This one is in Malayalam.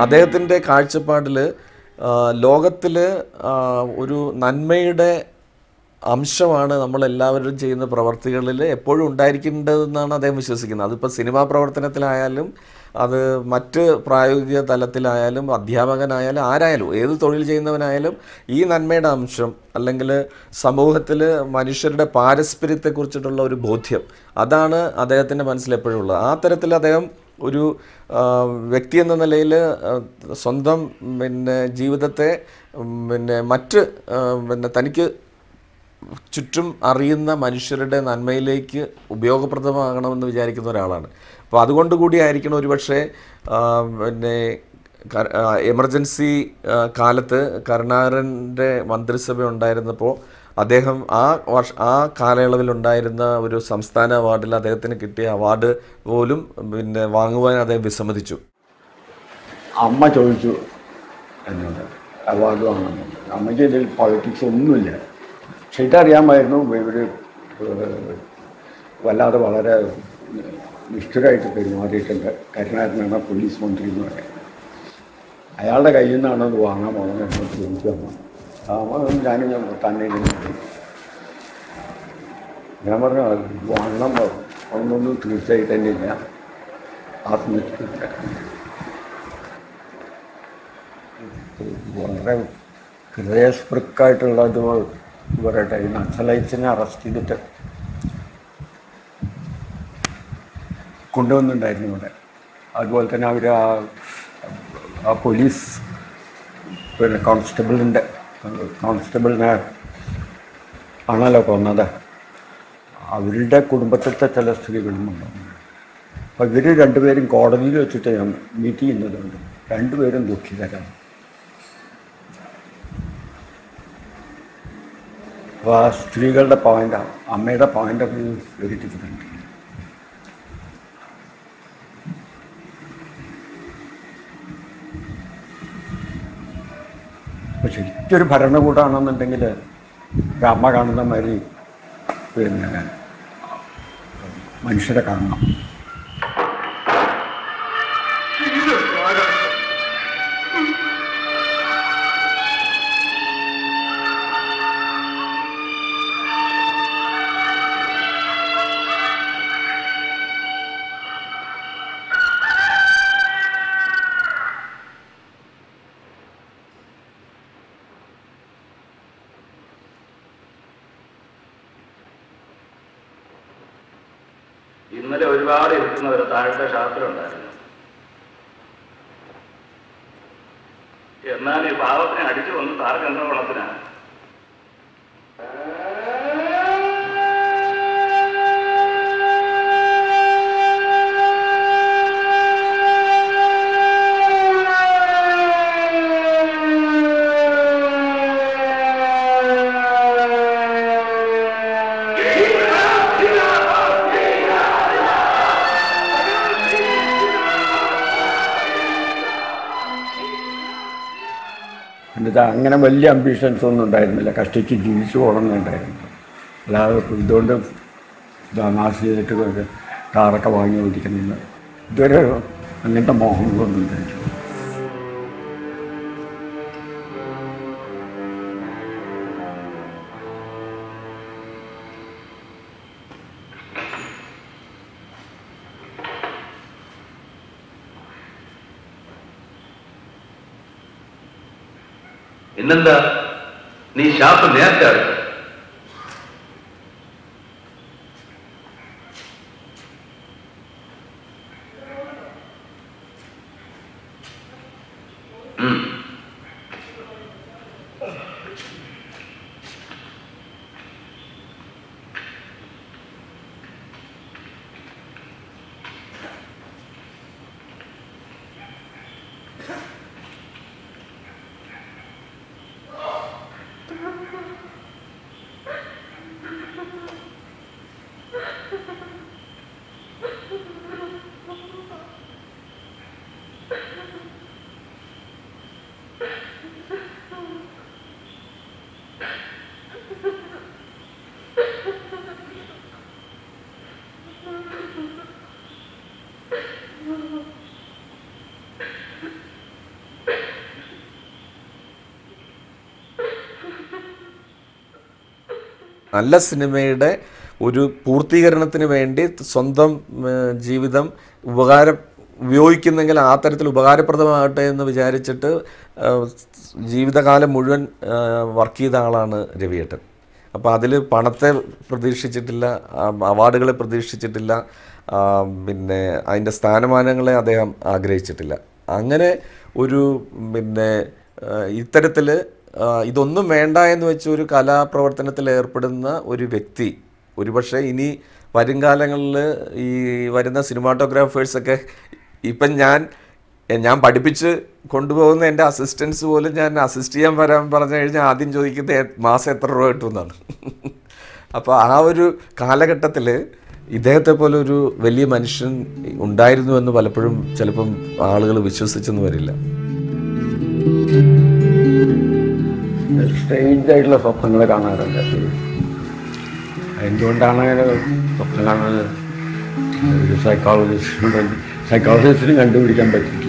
അദ്ദേഹത്തിൻ്റെ കാഴ്ചപ്പാടിൽ ലോകത്തിൽ ഒരു നന്മയുടെ അംശമാണ് നമ്മളെല്ലാവരും ചെയ്യുന്ന പ്രവർത്തികളിൽ എപ്പോഴും ഉണ്ടായിരിക്കേണ്ടതെന്നാണ് അദ്ദേഹം വിശ്വസിക്കുന്നത്. അതിപ്പോൾ സിനിമാ പ്രവർത്തനത്തിലായാലും അത് മറ്റ് പ്രായോഗിക തലത്തിലായാലും അധ്യാപകനായാലും ആരായാലും ഏത് തൊഴിൽ ചെയ്യുന്നവനായാലും ഈ നന്മയുടെ അംശം അല്ലെങ്കിൽ സമൂഹത്തിൽ മനുഷ്യരുടെ പാരസ്പര്യത്തെക്കുറിച്ചിട്ടുള്ള ഒരു ബോധ്യം അതാണ് അദ്ദേഹത്തിൻ്റെ മനസ്സിലെപ്പോഴും ഉള്ളത്. ആ തരത്തിൽ അദ്ദേഹം ഒരു വ്യക്തി എന്ന നിലയിൽ സ്വന്തം ജീവിതത്തെ മറ്റ് തനിക്ക് ചുറ്റും അറിയുന്ന മനുഷ്യരുടെ നന്മയിലേക്ക് ഉപയോഗപ്രദമാകണമെന്ന് വിചാരിക്കുന്ന ഒരാളാണ്. അപ്പോൾ അതുകൊണ്ട് കൂടിയായിരിക്കണം ഒരുപക്ഷെ എമർജൻസി കാലത്ത് കരുണാകരൻ്റെ മന്ത്രിസഭ ഉണ്ടായിരുന്നപ്പോൾ അദ്ദേഹം ആ കാലയളവിലുണ്ടായിരുന്ന ഒരു സംസ്ഥാന അവാർഡിൽ അദ്ദേഹത്തിന് കിട്ടിയ അവാർഡ് പോലും വാങ്ങുവാൻ അദ്ദേഹം വിസമ്മതിച്ചു. അമ്മ ചോദിച്ചു എന്നോട് അവാർഡ് വാങ്ങുന്നുണ്ട്. അമ്മയ്ക്ക് ഇതിൽ പൊളിറ്റിക്സ് ഒന്നുമില്ല. പക്ഷെ ഇതറിയാമായിരുന്നു ഇവർ വല്ലാതെ വളരെ നിഷ്ഠുരായിട്ട് പെരുമാറിയിട്ടുണ്ട്. കരുണാകരനാണ് പോലീസ് മന്ത്രി എന്ന് പറയാം. അയാളുടെ കയ്യിൽ നിന്നാണ് അത് വാങ്ങാൻ പോകുന്നത് എന്നോട് ചോദിച്ചു അമ്മ. ഞാനും തന്നെ ഞാൻ പറഞ്ഞു വാങ്ങണം ഒന്നൊന്നും തീർച്ചയായിട്ട് തന്നെ ഇല്ല. ആത്മഹത്യ വളരെ ഹൃദയസ്പൃക്കായിട്ടുള്ളത് പറയട്ടെ. ഈ നക്സലൈറ്റ്സിനെ അറസ്റ്റ് ചെയ്തിട്ട് കൊണ്ടുവന്നിട്ടുണ്ടായിരുന്നു ഇവിടെ. അതുപോലെ തന്നെ അവർ ആ പോലീസ് കോൺസ്റ്റബിളിനെ ആണല്ലോ കൊന്നത്. അവരുടെ കുടുംബത്തിലത്തെ ചില സ്ത്രീകളും ഉണ്ടാകുന്നു. അപ്പോൾ ഇവർ രണ്ടുപേരും കോടതിയിൽ വെച്ചിട്ട് ഞാൻ മീറ്റ് ചെയ്യുന്നതുകൊണ്ട് രണ്ടുപേരും ദുഃഖിതരാണ്. അപ്പോൾ ആ സ്ത്രീകളുടെ പോയിൻ്റ്, അമ്മയുടെ point of view very different. അപ്പോൾ ശരിക്കൊരു ഭരണകൂടമാണെന്നുണ്ടെങ്കിൽ അമ്മ കാണുന്ന മാതിരി മനുഷ്യരെ കാണണം. ഇന്നലെ ഒരുപാട് ഇരിക്കുന്നവർ താഴത്തെ ഷാപ്പിലുണ്ടായിരുന്നു. എന്നാൽ ഈ പാവത്തിനെ അടിച്ചു വന്ന് താർക്കെന്ത ഗുണത്തിനാണ്? അങ്ങനെ വലിയ അംബിഷൻസ് ഒന്നും ഉണ്ടായിരുന്നില്ല. കഷ്ടിച്ച് ജീവിച്ചു പോകണമെന്നുണ്ടായിരുന്നു. അല്ലാതെ ഇതുകൊണ്ട് നാശം ചെയ്തിട്ട് കാറൊക്കെ വാങ്ങി ഓടിക്കണമെന്ന് ഇതുവരെ അങ്ങനത്തെ മോഹങ്ങളൊന്നും ഉണ്ടായിരുന്നു. ഇന്നെന്താ നീ ഷാപ്പ് നേരത്തെ അടച്ചു? നല്ല സിനിമയുടെ ഒരു പൂർത്തീകരണത്തിന് വേണ്ടി സ്വന്തം ജീവിതം ഉപയോഗിക്കുന്നെങ്കിൽ ആ തരത്തിൽ ഉപകാരപ്രദമാകട്ടെ എന്ന് വിചാരിച്ചിട്ട് ജീവിതകാലം മുഴുവൻ വർക്ക് ചെയ്ത ആളാണ് രവിയേട്ടൻ. അപ്പോൾ അതിൽ പണത്തെ പ്രതീക്ഷിച്ചിട്ടില്ല, അവാർഡുകളെ പ്രതീക്ഷിച്ചിട്ടില്ല, പിന്നെ അതിൻ്റെ സ്ഥാനമാനങ്ങളെ അദ്ദേഹം ആഗ്രഹിച്ചിട്ടില്ല. അങ്ങനെ ഒരു ഇത്തരത്തിൽ ഇതൊന്നും വേണ്ട എന്ന് വെച്ച് ഒരു കലാപ്രവർത്തനത്തിൽ ഏർപ്പെടുന്ന ഒരു വ്യക്തി ഒരുപക്ഷെ ഇനി വരും കാലങ്ങളിൽ ഈ വരുന്ന സിനിമാറ്റോഗ്രാഫേഴ്സൊക്കെ ഇപ്പം ഞാൻ പഠിപ്പിച്ച് കൊണ്ടുപോകുന്ന എൻ്റെ അസിസ്റ്റൻസ് പോലും ഞാൻ അസിസ്റ്റ് ചെയ്യാൻ പറഞ്ഞു കഴിഞ്ഞാൽ ആദ്യം ചോദിക്കുന്നത് മാസം എത്ര രൂപ കിട്ടുമെന്നാണ്. അപ്പോൾ ആ ഒരു കാലഘട്ടത്തിൽ ഇദ്ദേഹത്തെ പോലെ ഒരു വലിയ മനുഷ്യൻ ഉണ്ടായിരുന്നു എന്ന് പലപ്പോഴും ചിലപ്പം ആളുകൾ വിശ്വസിച്ചെന്ന് വരില്ല. സ്ട്രേഞ്ച് ആയിട്ടുള്ള സ്വപ്നങ്ങൾ കാണാറുണ്ട്. എന്തുകൊണ്ടാണ് അങ്ങനെ സ്വപ്നം കാണുന്നത്? ഒരു സൈക്കോളജിസ്റ്റിന് കണ്ടുപിടിക്കാൻ പറ്റിയിട്ടില്ല.